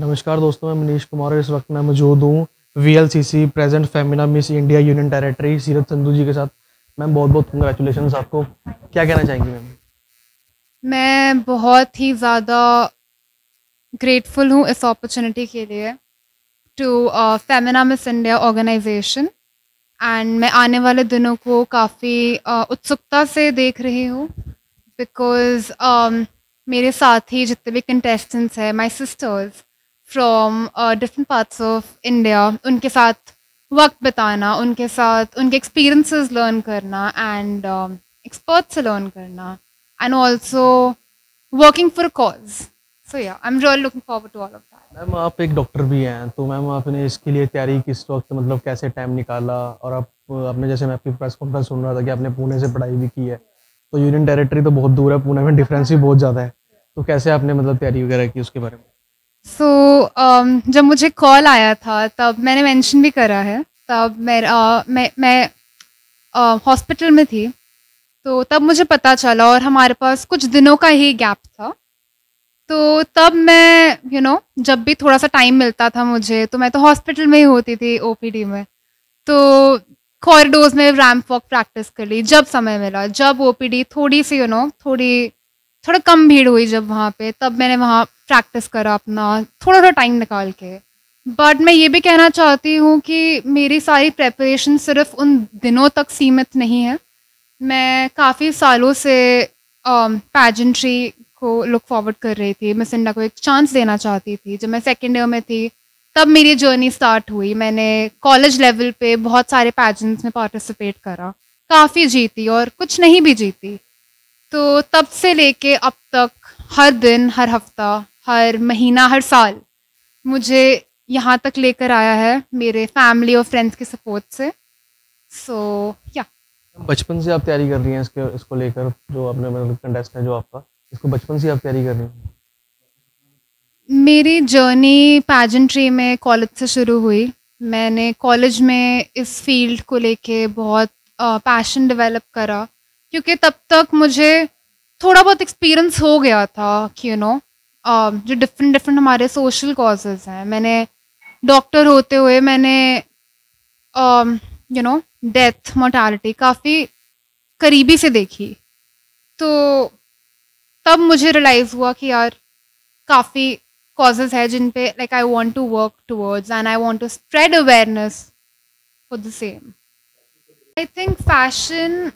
नमस्कार दोस्तों, मैं मनीष कुमार और इस वक्त मैं मौजूद हूँ VLCC present Femina Miss India union territory Seerat Sandhu जी के साथ। मैम बहुत बहुत कंग्रेचुलेशन आपको। क्या कहना चाहेंगी मैम? मैं बहुत ही ज़्यादा ग्रेटफुल हूँ इस अपॉर्चुनिटी के लिए to Femina Miss India organization. And मैं आने वाले दिनों को काफ़ी उत्सुकता से देख रही हूँ बिकॉज़ मेरे साथ ही जितने भी कंटेस्टेंट्स हैं, my sisters from different parts of India, उनके साथ वक्त बिताना, उनके साथ उनके एक्सपीरियंसेस लर्न करना एंड एक्सपर्ट से लर्न करना and also working for a cause. So yeah I am really looking forward to all of that. Ma'am आप एक डॉक्टर भी हैं, तो मैम आपने इसके लिए तैयारी किस वक्त मतलब कैसे टाइम निकाला? और आप आपने जैसे मैं आपकी प्रेस कॉन्फ्रेंस सुन रहा था कि आपने पुणे से पढ़ाई भी की है, तो यूनियन टेरिटरी तो बहुत दूर है, पुणे में डिफरेंस भी बहुत ज़्यादा है, तो कैसे आपने मतलब तैयारी वगैरह की उसके बारे में? सो जब मुझे कॉल आया था तब मैंने मेंशन भी करा है, तब मैं हॉस्पिटल में थी, तो तब मुझे पता चला और हमारे पास कुछ दिनों का ही गैप था। तो तब मैं जब भी थोड़ा सा टाइम मिलता था मुझे, तो मैं तो हॉस्पिटल में ही होती थी ओपीडी में। तो कॉरिडोर्स में रैंप वॉक प्रैक्टिस कर ली जब समय मिला। जब ओपीडी थोड़ी सी थोड़ा कम भीड़ हुई जब वहाँ पे, तब मैंने वहाँ प्रैक्टिस करा अपना थोड़ा थोड़ा टाइम निकाल के। बट मैं ये भी कहना चाहती हूँ कि मेरी सारी प्रेपरेशन सिर्फ उन दिनों तक सीमित नहीं है। मैं काफ़ी सालों से पैजेंट्री को लुक फॉरवर्ड कर रही थी। मिस इंडिया को एक चांस देना चाहती थी। जब मैं सेकेंड ईयर में थी तब मेरी जर्नी स्टार्ट हुई। मैंने कॉलेज लेवल पे बहुत सारे पैजेंट्स में पार्टिसिपेट करा, काफ़ी जीती और कुछ नहीं भी जीती। तो तब से लेके अब तक हर दिन, हर हफ्ता, हर महीना, हर साल मुझे यहाँ तक लेकर आया है मेरे फैमिली और फ्रेंड्स के सपोर्ट से। सो या बचपन से आप तैयारी कर रही हैं इसको लेकर, जो आपने मतलब कंटेस्ट है जो आपका, इसको बचपन से आप तैयारी कर रही हैं? मेरी जर्नी पैजेंट्री में कॉलेज से शुरू हुई। मैंने कॉलेज में इस फील्ड को लेके बहुत पैशन डेवलप करा, क्योंकि तब तक मुझे थोड़ा बहुत एक्सपीरियंस हो गया था कि जो डिफरेंट डिफरेंट हमारे सोशल कॉजेज़ हैं। मैंने डॉक्टर होते हुए मैंने डेथ मोर्टालिटी काफ़ी करीबी से देखी। तो तब मुझे रियलाइज़ हुआ कि यार काफ़ी कॉजेज़ है जिन पे like I want to work towards and I want to spread awareness for the same. I think fashion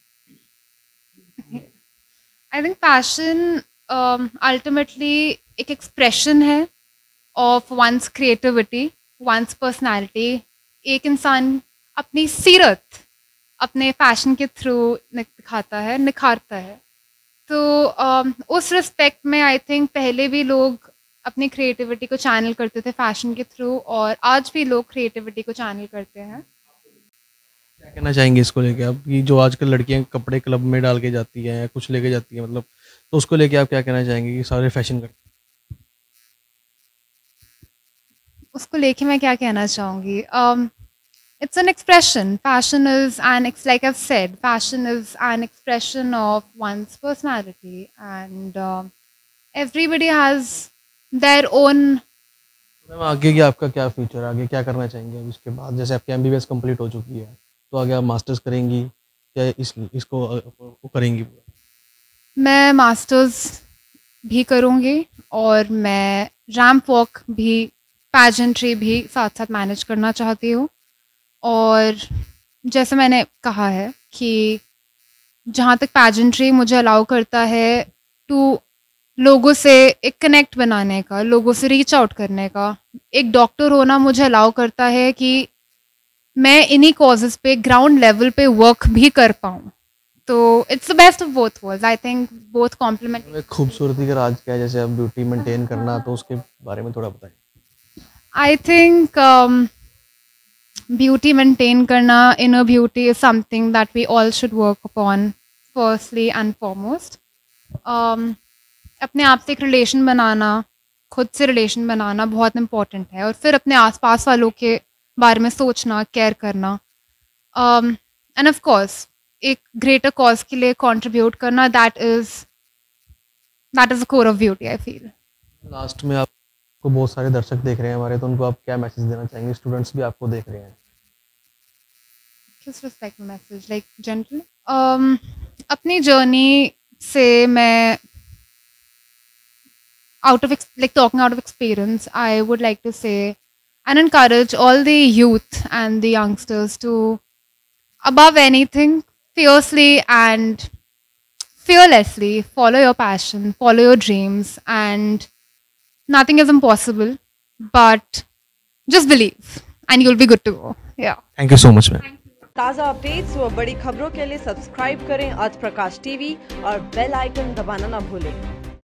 I think fashion ultimately एक एक्सप्रेशन है of one's creativity, one's personality. एक इंसान अपनी सीरत अपने फैशन के थ्रू दिखाता है, निखारता है। तो उस रिस्पेक्ट में आई थिंक पहले भी लोग अपनी क्रिएटिविटी को चैनल करते थे फैशन के थ्रू, और आज भी लोग क्रिएटिविटी को चैनल करते हैं। क्या कहना चाहेंगे इसको लेके आप, कि जो आजकल लड़कियां कपड़े क्लब में डाल के जाती हैं या कुछ लेके जाती हैं मतलब, तो उसको लेके आप क्या कहना चाहेंगे कि सारे फैशन करते उसको लेके मैं क्या कहना चाहूँगी? It's an expression. Fashion is an like I said, fashion is an expression of one's personality and everybody has their own. हैं? मैम आगे की आपका क्या फ्यूचर है, आगे क्या करना चाहेंगे अब इसके बाद? जैसे आपकी एमबीबीएस कंप्लीट हो चुकी है, तो आगे आप मास्टर्स करेंगी या इसको वो करेंगी? मैं मास्टर्स भी करूँगी और मैं रैंप वॉक भी, पैजेंट्री भी साथ साथ मैनेज करना चाहती हूँ। और जैसे मैंने कहा है कि जहाँ तक पैजेंट्री मुझे अलाउ करता है टू लोगों से एक कनेक्ट बनाने का, लोगों से रीच आउट करने का, एक डॉक्टर होना मुझे अलाउ करता है कि मैं इन्हीं कॉजेज़ पे ग्राउंड लेवल पे वर्क भी कर पाऊँ। तो it's the best of both worlds. I think both complement. एक खूबसूरती का राज क्या है, जैसे आप ब्यूटी मेंटेन करना, तो उसके बारे में थोड़ा बताएं। आई थिंक ब्यूटी मेंटेन करना, inner beauty is something that we all should work upon firstly and foremost. अपने आप से एक रिलेशन बनाना, खुद से रिलेशन बनाना बहुत इम्पोर्टेंट है, और फिर अपने आसपास वालों के बारे में सोचना, केयर करना, एंड ऑफ कोर्स एक ग्रेटर कॉज के लिए कंट्रीब्यूट करना। That is the core of beauty I feel. Last में आप को बहुत सारे दर्शक देख रहे हैं हमारे, तो उनको आप क्या मैसेज देना चाहेंगे? स्टूडेंट्स भी आपको देख रहे हैं। किस रिस्पेक्ट में मैसेज, लाइक जनरली अपनी जर्नी से मैं talking out of experience, I would like to say and encourage all the youth and the youngsters to, above anything, fiercely and fearlessly follow your passion, follow your dreams, and nothing is impossible, but just believe and you'll be good to go. Yeah. Thank you so much ma'am. ताज़ा updates व बड़ी खबरों के लिए subscribe करें आज Prakash TV और bell icon दबाना ना भूलें।